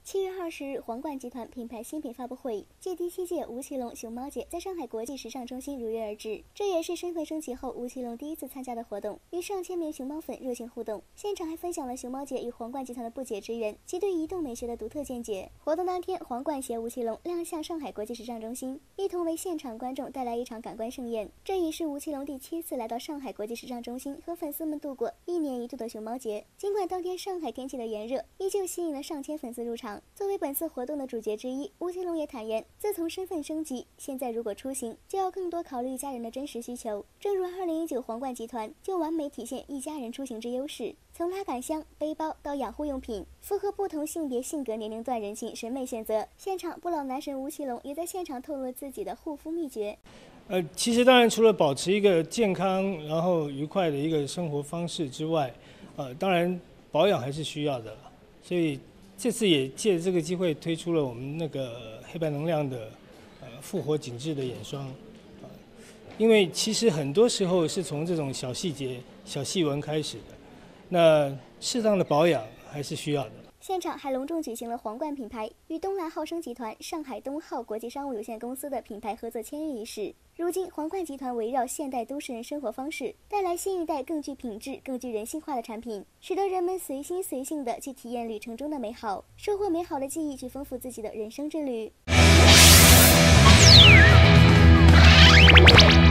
7月20日，皇冠集团品牌新品发布会暨第7届吴奇隆熊猫节在上海国际时尚中心如约而至。这也是身份升级后吴奇隆第一次参加的活动，与上千名熊猫粉热情互动。现场还分享了熊猫节与皇冠集团的不解之缘及对移动美学的独特见解。活动当天，皇冠携吴奇隆亮相上海国际时尚中心，一同为现场观众带来一场感官盛宴。这已是吴奇隆第7次来到上海国际时尚中心，和粉丝们度过1年1度的熊猫节。尽管当天上海天气的炎热，依旧吸引了上千粉丝入场。作为本次活动的主角之一，吴奇隆也坦言，自从身份升级，现在如果出行，就要更多考虑家人的真实需求。正如2019皇冠集团就完美体现一家人出行之优势，从拉杆箱、背包到养护用品，符合不同性别、性格、年龄段人群审美选择。现场不老男神吴奇隆也在现场透露了自己的护肤秘诀。 其实当然除了保持一个健康然后愉快的一个生活方式之外，当然保养还是需要的，所以这次也借这个机会推出了我们那个黑白能量的复活紧致的眼霜，因为其实很多时候是从这种小细节、小细纹开始的，那适当的保养还是需要的。 现场还隆重举行了皇冠品牌与东兰浩生集团上海东浩国际商务有限公司的品牌合作签约仪式。如今，皇冠集团围绕现代都市人生活方式，带来新一代更具品质、更具人性化的产品，使得人们随心随性地去体验旅程中的美好，收获美好的记忆，去丰富自己的人生之旅。